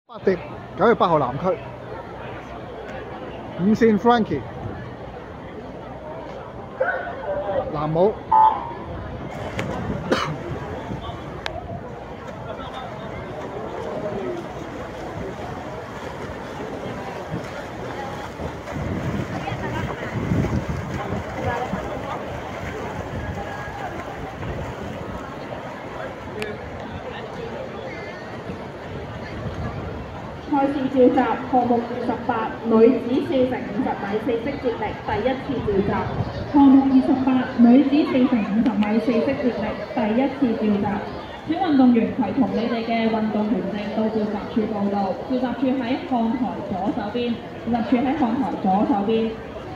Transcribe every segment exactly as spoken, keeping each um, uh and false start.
八迪九月八號南區，五線 Frankie， 藍帽。 賽事召集項目二十八女子四乘五十米四式接力第一次召集。項目二十八女子四乘五十米四式接力第一次召集。請運動員攜同你哋嘅運動權證到召集處報到。召集處喺看台左手邊。召集處喺看台左手邊。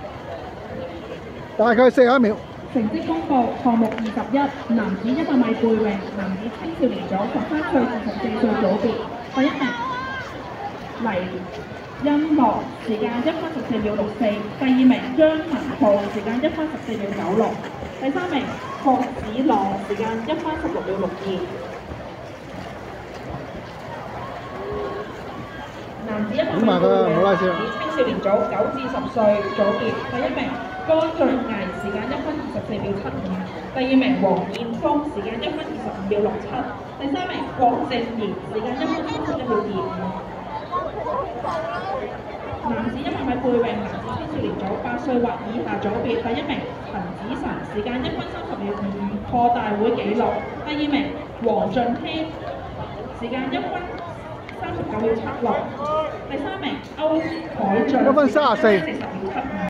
大概四十一秒。 成績公佈：項目二十一男子一百米背泳男子青少年組十三歲至十四歲組別，第一名黎欣樂時間一分十四秒六四，第二名張文浩時間一分十四秒九六，第三名霍子朗時間一分十六秒六二。男子一百米背泳男子青少年組九至十歲組別，第一名江俊毅時間一分二十四秒七五，第二名黃燕峰時間一分二十五秒六七，第三名郭正賢時間一分三十一秒二五。男子一百米背泳男子青少年組八歲或以下組別，第一名陳子晨時間一分三十秒五五破大會紀錄，第二名黃俊熙時間一分三十九秒七六，第三名歐海俊一分三十四。